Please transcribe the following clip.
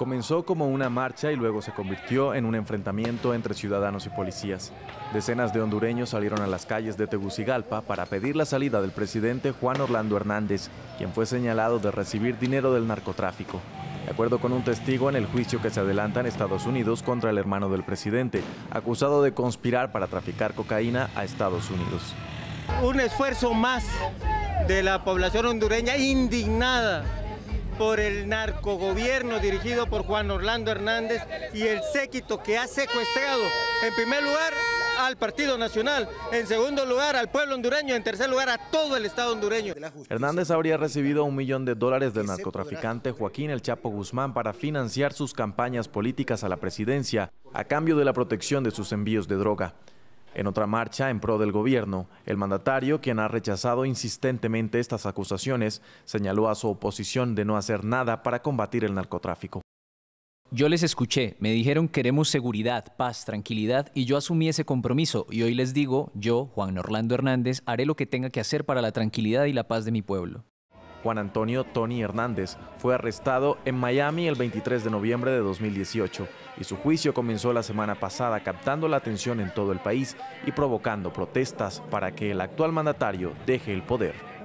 Comenzó como una marcha y luego se convirtió en un enfrentamiento entre ciudadanos y policías. Decenas de hondureños salieron a las calles de Tegucigalpa para pedir la salida del presidente Juan Orlando Hernández, quien fue señalado de recibir dinero del narcotráfico. De acuerdo con un testigo en el juicio que se adelanta en Estados Unidos contra el hermano del presidente, acusado de conspirar para traficar cocaína a Estados Unidos. Un esfuerzo más de la población hondureña indignada por el narcogobierno dirigido por Juan Orlando Hernández y el séquito que ha secuestrado, en primer lugar, al Partido Nacional, en segundo lugar, al pueblo hondureño, en tercer lugar, a todo el Estado hondureño. Hernández habría recibido $1 millón del narcotraficante Joaquín El Chapo Guzmán para financiar sus campañas políticas a la presidencia, a cambio de la protección de sus envíos de droga. En otra marcha en pro del gobierno, el mandatario, quien ha rechazado insistentemente estas acusaciones, señaló a su oposición de no hacer nada para combatir el narcotráfico. Yo les escuché, me dijeron queremos seguridad, paz, tranquilidad y yo asumí ese compromiso y hoy les digo, yo, Juan Orlando Hernández, haré lo que tenga que hacer para la tranquilidad y la paz de mi pueblo. Juan Antonio Tony Hernández fue arrestado en Miami el 23 de noviembre de 2018 y su juicio comenzó la semana pasada captando la atención en todo el país y provocando protestas para que el actual mandatario deje el poder.